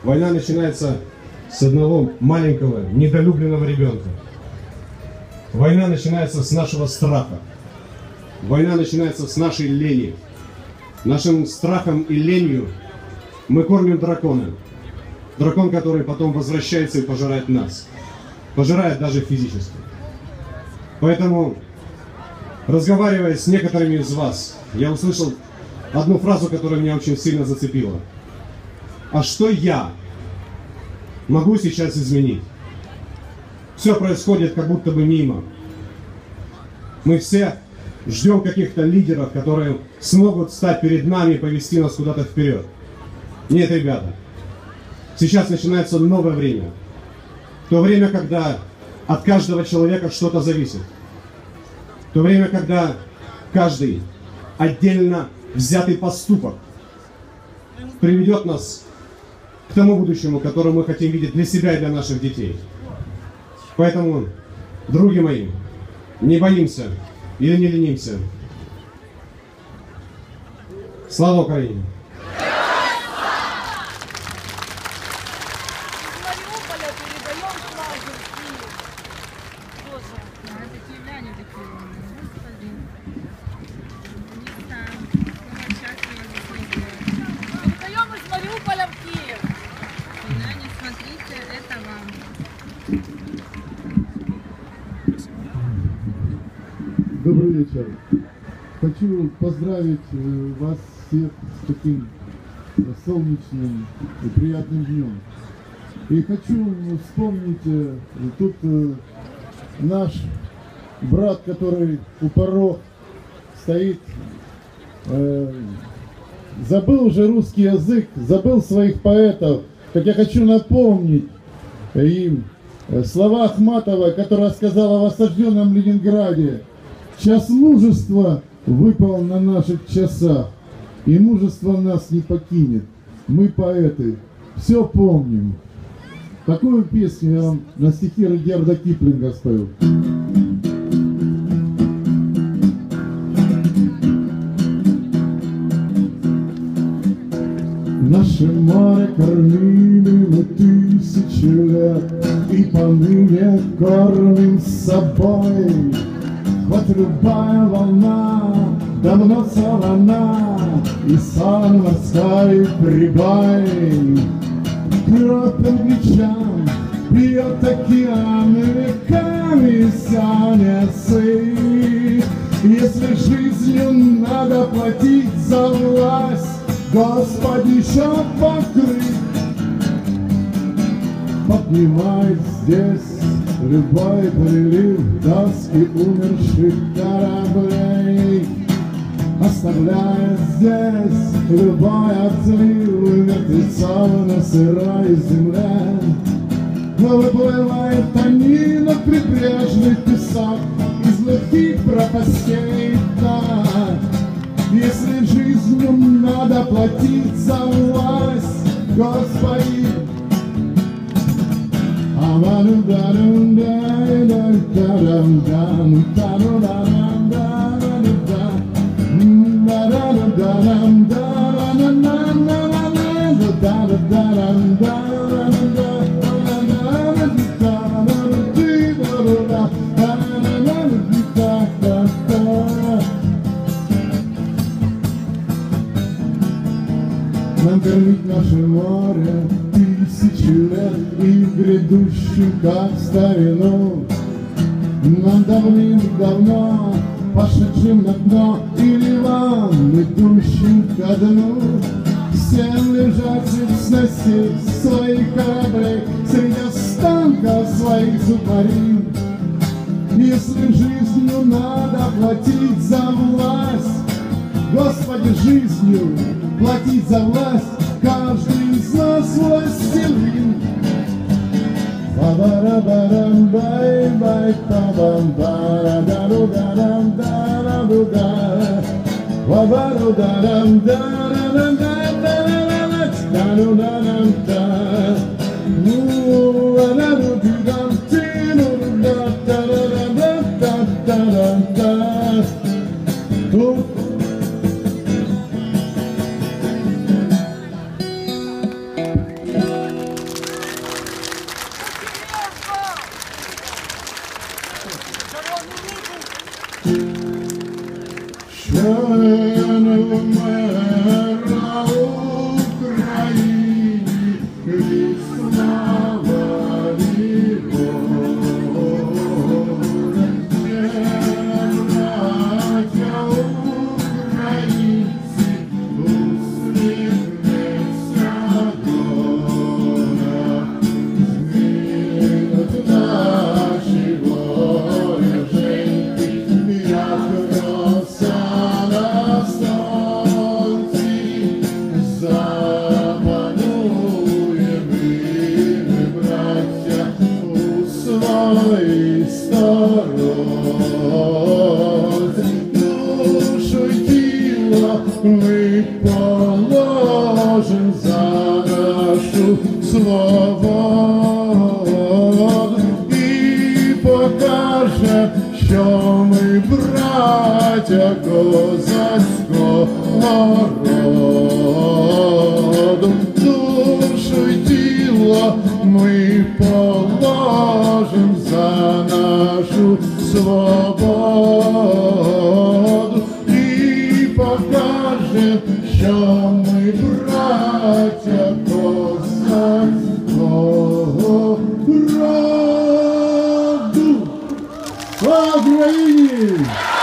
Война начинается с одного маленького, недолюбленного ребенка. Война начинается с нашего страха. Война начинается с нашей лени. Нашим страхом и ленью мы кормим дракона. Дракон, который потом возвращается и пожирает нас. Пожирает даже физически. Поэтому, разговаривая с некоторыми из вас, я услышал одну фразу, которая меня очень сильно зацепила. А что я могу сейчас изменить? Все происходит как будто бы мимо. Мы все ждем каких-то лидеров, которые смогут встать перед нами и повести нас куда-то вперед. Нет, ребята. Сейчас начинается новое время. То время, когда от каждого человека что-то зависит. То время, когда каждый отдельно взятый поступок приведет нас к тому будущему, которое мы хотим видеть для себя и для наших детей. Поэтому, други мои, не боимся или не ленимся. Слава Украине! Добрый вечер. Хочу поздравить вас всех с таким солнечным и приятным днем. И хочу вспомнить тут наш брат, который у порог стоит, забыл уже русский язык, забыл своих поэтов. Так я хочу напомнить им слова Ахматовой, которая сказала в осажденном Ленинграде: «Час мужества выпал на наших часах, и мужество нас не покинет. Мы, поэты, все помним». Такую песню я вам на стихи Рудьярда Киплинга спою. Наше море кормили мы 1000 лет, и поныне кормим с собой. Хоть любая волна давно солона, и сон морской прибой. Кровь англичан пьет океан, веками тянется. Если жизнью надо платить за власть, Господи, еще покрыть. Поднимает здесь любой прилив доски умерших кораблей, оставляя здесь любой отзыв мертвецов на сырой земле. Но выплывает они на прибрежный песок из глухих пропастей, да. Если жизнью надо платить за власть, Господи, нам кормить наше море 1000 лет и грядущую, как старину. Нам давным-давно пошедшим на дно, или вам, идущим ко дну, всем лежащим в снасти своих кораблей среди останков своих субмарин. Если жизнью надо платить за власть, Господи, жизнью платить за власть, каждый из нас властелин. свободу і покаже, що ми браття козацького роду. Душу й тіло ми положим за нашу свободу і покажем, що ми браття козацького роду. Слава Україні!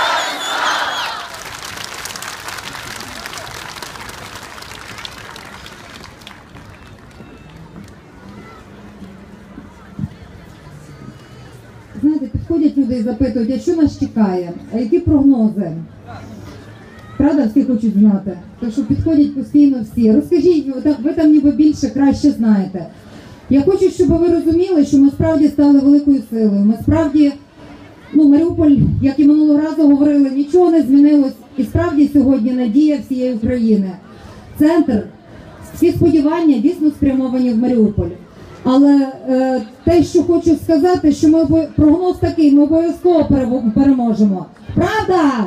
Знаєте, підходять люди і запитують, а що нас чекає, а які прогнози? Правда, всі хочуть знати. Так що підходять постійно всі. Розкажіть, ви там ніби більше, краще знаєте. Я хочу, щоб ви розуміли, що ми справді стали великою силою. Ми справді, Маріуполь, як і минулого разу говорили, нічого не змінилось. І справді сьогодні надія всієї України. Центр, всі сподівання дійсно спрямовані в Маріуполь. Але те, що хочу сказати, що прогноз такий, ми обов'язково переможемо. Правда?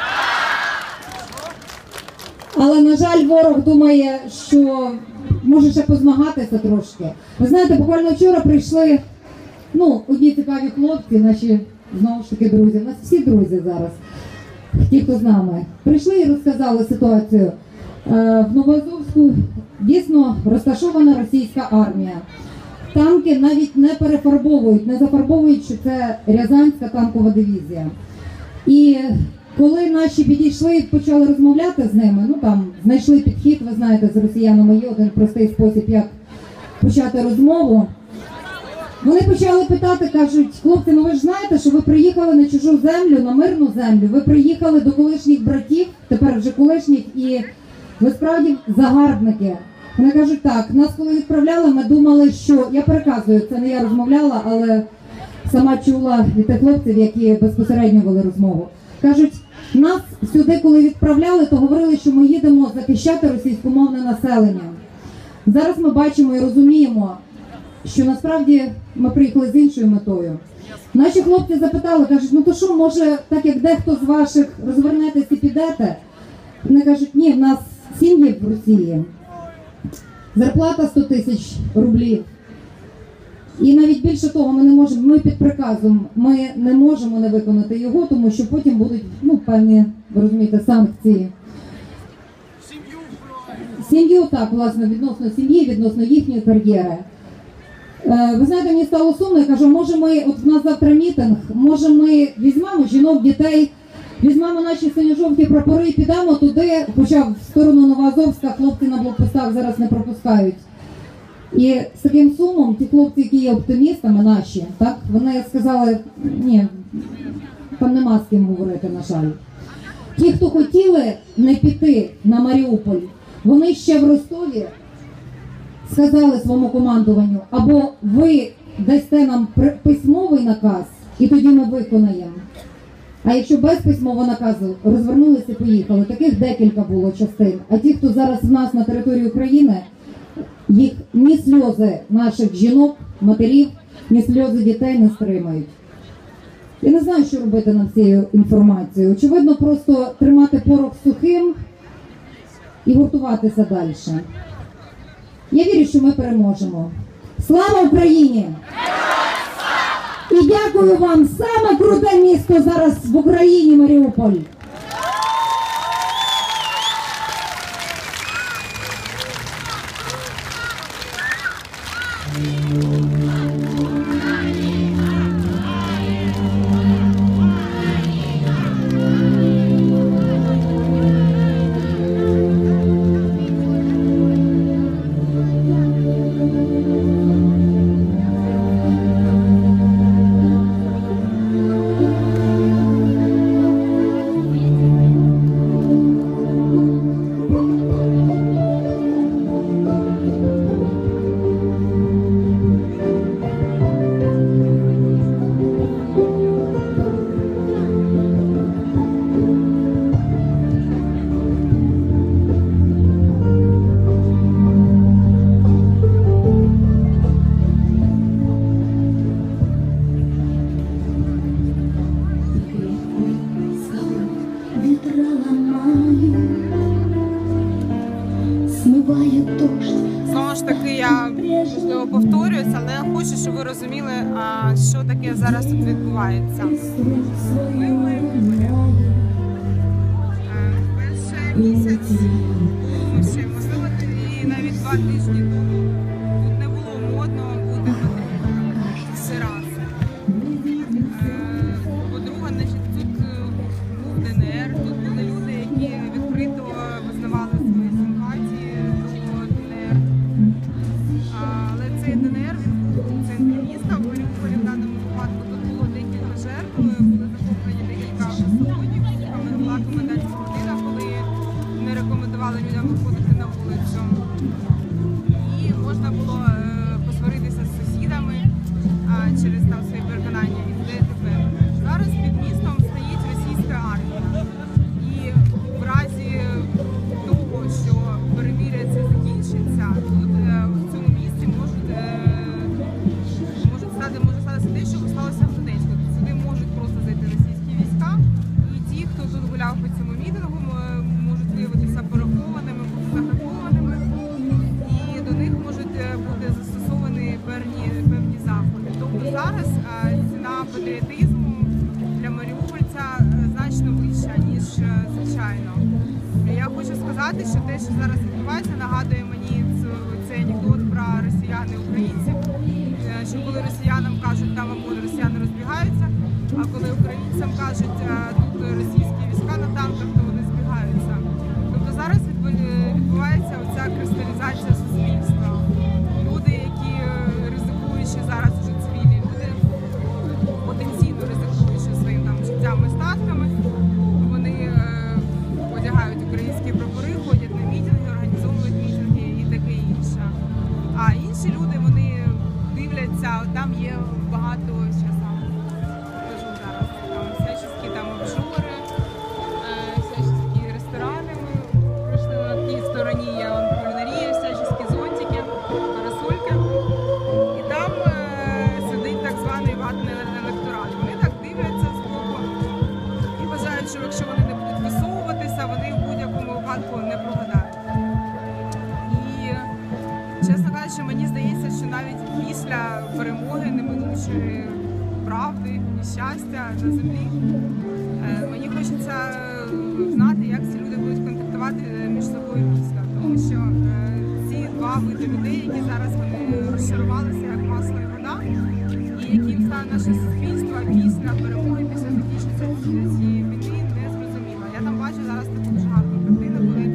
Але, на жаль, ворог думає, що може ще позмагатися трошки. Ви знаєте, буквально вчора прийшли, одні цікаві хлопці, наші, знову ж таки, друзі. У нас всі друзі зараз, ті, хто з нами. Прийшли і розказали ситуацію. В Новоазовську дійсно розташована російська армія. Танки навіть не перефарбовують, не зафарбовують, що це Рязанська танкова дивізія. І коли наші підійшли і почали розмовляти з ними, знайшли підхід, ви знаєте, з росіянами є один простий спосіб, як почати розмову. Вони почали питати, кажуть, хлопці, ви ж знаєте, що ви приїхали на чужу землю, на мирну землю, ви приїхали до колишніх братів, тепер вже колишніх, і ви справді загарбники. Вони кажуть, так, нас коли відправляли, ми думали, що, я переказую, це не я розмовляла, але сама чула від тих хлопців, які безпосередньо вели розмову. Кажуть, нас сюди, коли відправляли, то говорили, що ми їдемо захищати російськомовне населення. Зараз ми бачимо і розуміємо, що насправді ми приїхали з іншою метою. Наші хлопці запитали, кажуть, то що, може, так як дехто з ваших розвернетесь і підете? Вони кажуть, ні, в нас сім'ї в Росії. Зарплата 100 тисяч рублів. І навіть більше того, ми під приказом, ми не можемо не виконати його, тому що потім будуть, певні, ви розумієте, санкції. Сім'ю, так, власне, відносно сім'ї, відносно їхньої кар'єри. Ви знаєте, мені стало сумно, я кажу, може ми, от в нас завтра мітинг, може ми візьмемо жінок, дітей, візьмемо наші синьо-жовті прапори і підемо туди, хоча в сторону Новоазовська хлопці на блокпостах зараз не пропускають. І з таким сумом ті хлопці, які є оптимістами наші, так, вони сказали, ні, там нема з ким говорити, на жаль. Ті, хто хотіли не піти на Маріуполь, вони ще в Ростові сказали своєму командуванню, або ви дасте нам письмовий наказ, і тоді ми виконаємо. А якщо без письмового наказу, розвернулися і поїхали. Таких декілька було частин. А ті, хто зараз в нас на території України, їх ні сльози наших жінок, матерів, ні сльози дітей не стримають. Я не знаю, що робити над цією інформацією. Очевидно, просто тримати порох сухим і гуртуватися далі. Я вірю, що ми переможемо. Слава Україні! І дякую вам! Саме круте місто зараз в Україні, Маріуполь! Знову ж таки, я можливо повторююсь, але я хочу, щоб ви розуміли, що таке зараз тут відбувається. Ми перший місяць, ще, можливо, і навіть 2 тижні тому тут не було модно бути сирасом. По-друге, тут був ДНР, тут були люди, які відкрито визнавали свої симпатії до ДНР. Але цей ДНР, він був у центрі міста, в Маріуполі в даному випадку. Тут було декілька жертв, були захоплені декілька автомобілів, була комендантська година, коли не рекомендували людям виходити на вулицю. І можна було посваритися з сусідами через там свої переконання і т.д. Зараз під містом стоїть російська армія. І в разі того, що перемир'я це закінчиться, тут в цьому місті може статися те, що сталося в Донецьку. Сюди можуть просто зайти російські війська, і ті, хто тут гуляв по цьому мітингу, можуть виявитися перехованими, заграбованими, і до них можуть бути застосовані певні заходи. Тобто зараз ціна патріотизму для маріупольця значно вища, ніж звичайно. Я хочу сказати, що те, що зараз відбувається, нагадує мені цей анекдот про росіян і українців, що коли росіянам кажуть, там ОМОН, росіяни розбігаються, а коли українцям кажуть, тут російські війська на танках, то вони збігаються. Тобто зараз відбувається оця кристалізація суспільства. Люди, які ризикуючи зараз вже цивільні люди, потенційно ризикуючи своїм там життям і статками, вони одягають українські прапори, ходять на мітинги, організовують мітинги і таке інше. А інші люди, вони дивляться, там є багато, покажу зараз, там всячески там обжори, всячески ресторани. Ми пройшли на тій стороні, є кулінарія, всячески зонтики, парасольки. І там сидить так званий ватний електорат. Вони так дивляться з боку і вважають, що якщо вони не будуть висовуватися, вони в будь-якому випадку не прогадають. І, чесно кажучи, мені здається, що навіть після перемоги неминучої правди і щастя на землі, мені хочеться знати, як ці люди будуть контактувати між собою після. Тому що ці два види людей, які зараз вони розчарувалися як масло і вода, і яким стане наше суспільство після перемоги, після закінчення цієї війни, не зрозуміло. Я там бачу зараз таку дуже гарну картину, коли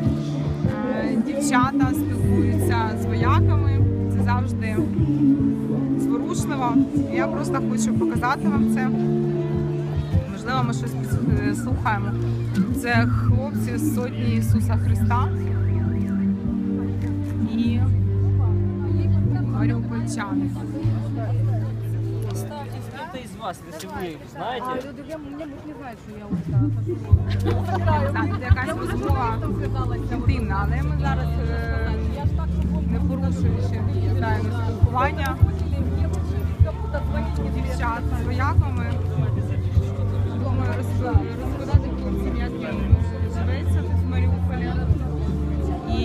дівчата спілкуються з вояками. Це завжди зворушливо. Я просто хочу показати вам це. Можливо, ми щось слухаємо. Це хлопці з Сотні Ісуса Христа і маріупольчани. Оставьтесь кто-то из вас, если вы знаете. Мне не знает, что я вот Так, це якась розмова інтимна, але ми зараз не порушуючи тайне спілкування дівчат з вояками. Думаю, розповідати хлопцям, як їм живеться тут в Маріуполі і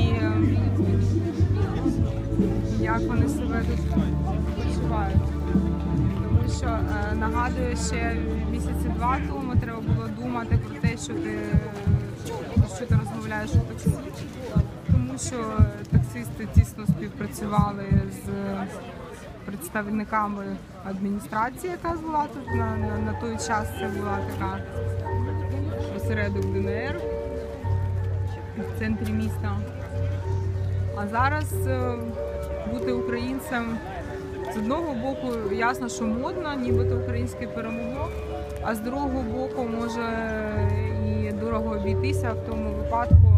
як вони себе тут почувають. Тому що, нагадую, ще місяці 2 тому треба було думати про те, що ти розмовляєш у таксі. Тому що таксисти тісно співпрацювали з представниками адміністрації, яка була тут на той час. Це була така осередок ДНР в центрі міста. А зараз бути українцем з одного боку ясно, що модно, нібито українське перемогло, а з другого боку може і дорого обійтися в тому випадку,